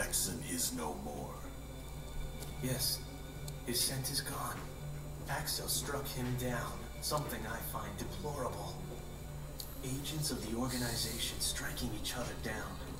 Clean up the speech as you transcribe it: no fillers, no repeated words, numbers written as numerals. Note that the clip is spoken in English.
Jackson is no more. Yes, his scent is gone. Axel struck him down, something I find deplorable. Agents of the organization striking each other down.